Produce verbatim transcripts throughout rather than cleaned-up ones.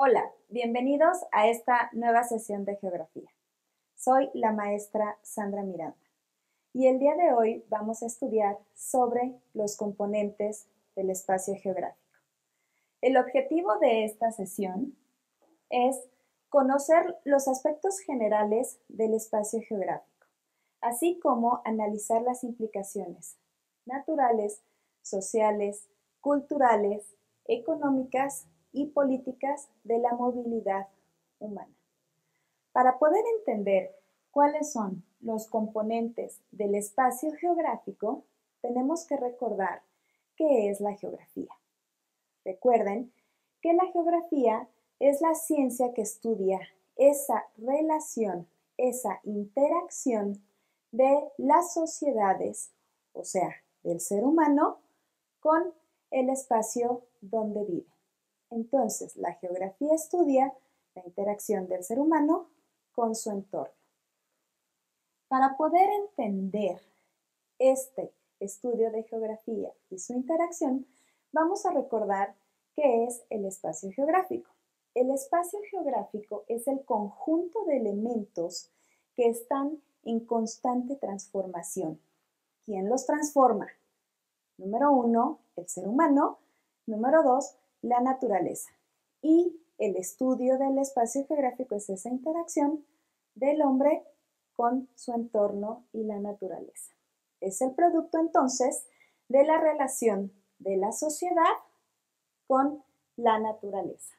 Hola, bienvenidos a esta nueva sesión de geografía. Soy la maestra Sandra Miranda y el día de hoy vamos a estudiar sobre los componentes del espacio geográfico. El objetivo de esta sesión es conocer los aspectos generales del espacio geográfico, así como analizar las implicaciones naturales, sociales, culturales, económicas y políticas de la movilidad humana. Para poder entender cuáles son los componentes del espacio geográfico, tenemos que recordar qué es la geografía. Recuerden que la geografía es la ciencia que estudia esa relación, esa interacción de las sociedades, o sea, del ser humano, con el espacio donde vive. Entonces, la geografía estudia la interacción del ser humano con su entorno. Para poder entender este estudio de geografía y su interacción, vamos a recordar qué es el espacio geográfico. El espacio geográfico es el conjunto de elementos que están en constante transformación. ¿Quién los transforma? Número uno, el ser humano. Número dos, la naturaleza. Y el estudio del espacio geográfico es esa interacción del hombre con su entorno y la naturaleza. Es el producto entonces de la relación de la sociedad con la naturaleza.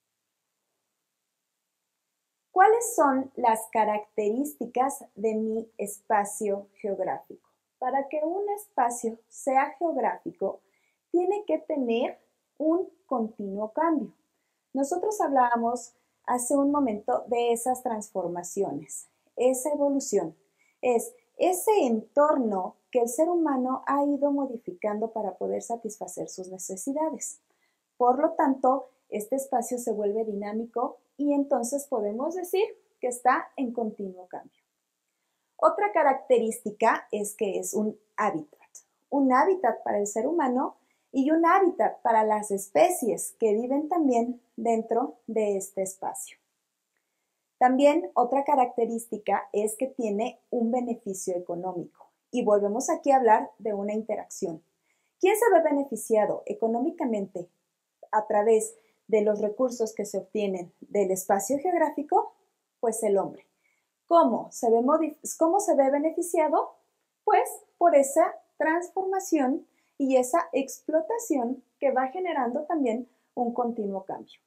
¿Cuáles son las características de mi espacio geográfico? Para que un espacio sea geográfico, tiene que tener un continuo cambio. Nosotros hablábamos hace un momento de esas transformaciones, esa evolución. Es ese entorno que el ser humano ha ido modificando para poder satisfacer sus necesidades. Por lo tanto, este espacio se vuelve dinámico y entonces podemos decir que está en continuo cambio. Otra característica es que es un hábitat. Un hábitat para el ser humano y un hábitat para las especies que viven también dentro de este espacio. También otra característica es que tiene un beneficio económico. Y volvemos aquí a hablar de una interacción. ¿Quién se ve beneficiado económicamente a través de los recursos que se obtienen del espacio geográfico? Pues el hombre. ¿Cómo se ve, cómo se ve beneficiado? Pues por esa transformación y esa explotación que va generando también un continuo cambio.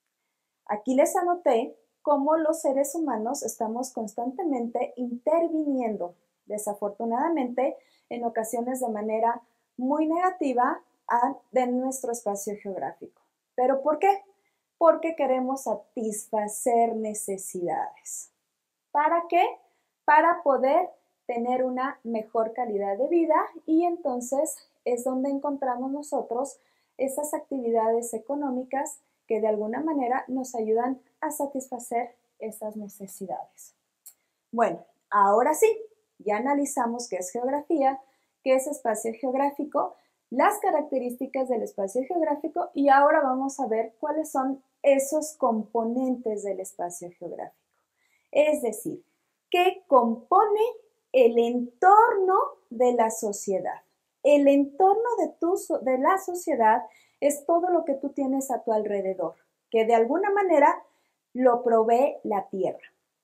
Aquí les anoté cómo los seres humanos estamos constantemente interviniendo, desafortunadamente, en ocasiones de manera muy negativa a, de nuestro espacio geográfico. ¿Pero por qué? Porque queremos satisfacer necesidades. ¿Para qué? Para poder tener una mejor calidad de vida y entonces es donde encontramos nosotros esas actividades económicas que de alguna manera nos ayudan a satisfacer esas necesidades. Bueno, ahora sí, ya analizamos qué es geografía, qué es espacio geográfico, las características del espacio geográfico y ahora vamos a ver cuáles son esos componentes del espacio geográfico. Es decir, ¿qué compone el entorno de la sociedad? El entorno de, tu, de la sociedad es todo lo que tú tienes a tu alrededor, que de alguna manera lo provee la tierra.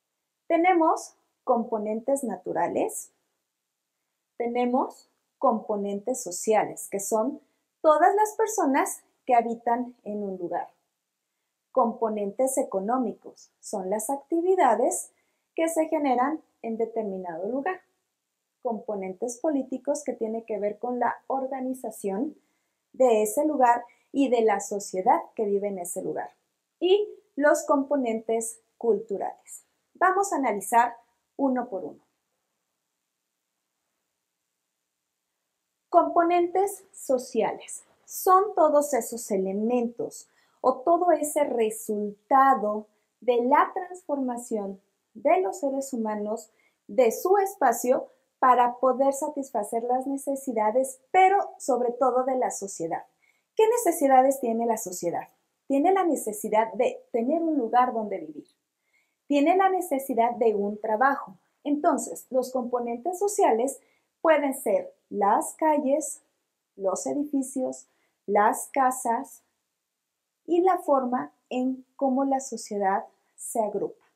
Tenemos componentes naturales, tenemos componentes sociales, que son todas las personas que habitan en un lugar. Componentes económicos son las actividades que se generan en determinado lugar. Componentes políticos que tienen que ver con la organización de ese lugar y de la sociedad que vive en ese lugar. Y los componentes culturales. Vamos a analizar uno por uno. Componentes sociales. Son todos esos elementos o todo ese resultado de la transformación de los seres humanos, de su espacio, para poder satisfacer las necesidades, pero sobre todo de la sociedad. ¿Qué necesidades tiene la sociedad? tiene la necesidad de tener un lugar donde vivir, tiene la necesidad de un trabajo. Entonces, los componentes sociales pueden ser las calles, los edificios, las casas y la forma en cómo la sociedad se agrupa.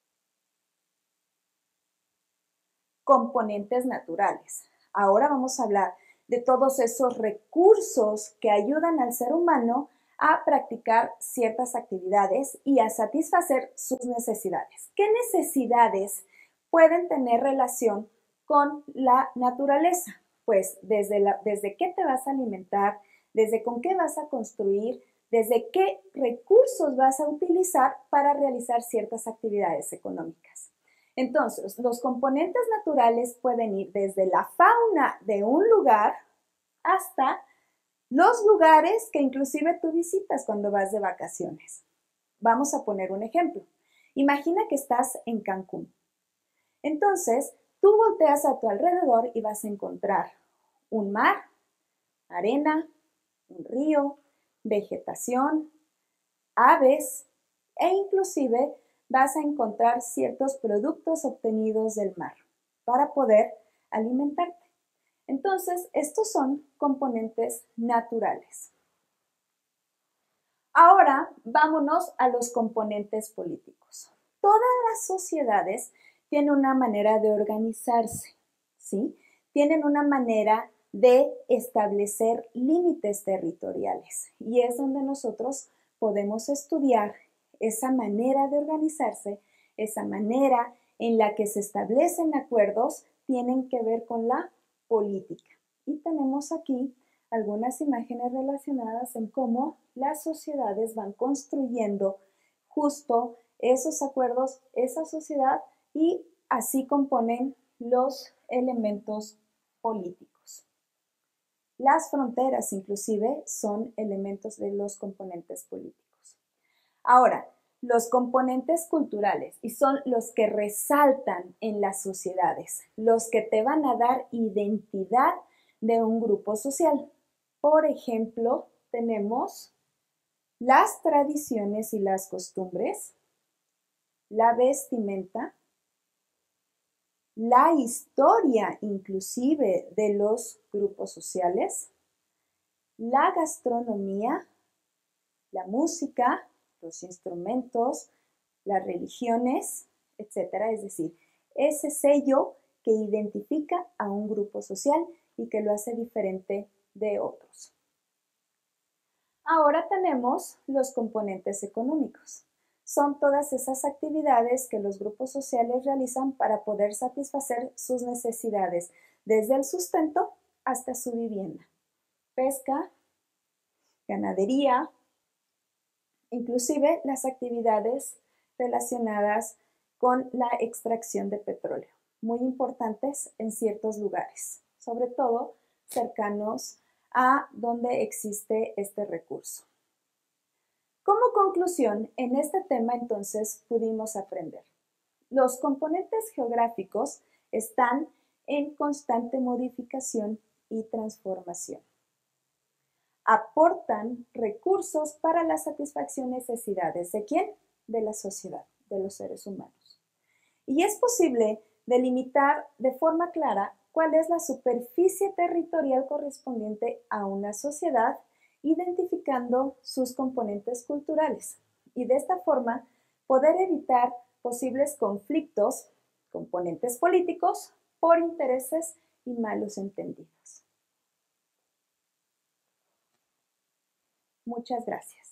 Componentes naturales. Ahora vamos a hablar de todos esos recursos que ayudan al ser humano a practicar ciertas actividades y a satisfacer sus necesidades. ¿Qué necesidades pueden tener relación con la naturaleza? Pues desde, la, desde qué te vas a alimentar, desde con qué vas a construir, desde qué recursos vas a utilizar para realizar ciertas actividades económicas. Entonces, los componentes naturales pueden ir desde la fauna de un lugar hasta los lugares que inclusive tú visitas cuando vas de vacaciones. Vamos a poner un ejemplo. Imagina que estás en Cancún. Entonces, tú volteas a tu alrededor y vas a encontrar un mar, arena, un río, vegetación, aves e inclusive vas a encontrar ciertos productos obtenidos del mar para poder alimentarte. Entonces, estos son componentes naturales. Ahora, vámonos a los componentes políticos. Todas las sociedades tienen una manera de organizarse, ¿sí? Tienen una manera de establecer límites territoriales y es donde nosotros podemos estudiar esa manera de organizarse, esa manera en la que se establecen acuerdos, tienen que ver con la política. Y tenemos aquí algunas imágenes relacionadas en cómo las sociedades van construyendo justo esos acuerdos, esa sociedad, y así componen los elementos políticos. Las fronteras inclusive son elementos de los componentes políticos. Ahora, los componentes culturales, y son los que resaltan en las sociedades, los que te van a dar identidad de un grupo social. Por ejemplo, tenemos las tradiciones y las costumbres, la vestimenta, la historia inclusive de los grupos sociales, la gastronomía, la música, los instrumentos, las religiones, etcétera. Es decir, ese sello que identifica a un grupo social y que lo hace diferente de otros. Ahora tenemos los componentes económicos. Son todas esas actividades que los grupos sociales realizan para poder satisfacer sus necesidades, desde el sustento hasta su vivienda. Pesca, ganadería, inclusive las actividades relacionadas con la extracción de petróleo, muy importantes en ciertos lugares, sobre todo cercanos a donde existe este recurso. Como conclusión, en este tema entonces pudimos aprender. Los componentes geográficos están en constante modificación y transformación. Aportan recursos para la satisfacción de necesidades. ¿De quién? De la sociedad, de los seres humanos. Y es posible delimitar de forma clara cuál es la superficie territorial correspondiente a una sociedad, identificando sus componentes culturales. Y de esta forma poder evitar posibles conflictos, componentes políticos, por intereses y malos entendidos. Muchas gracias.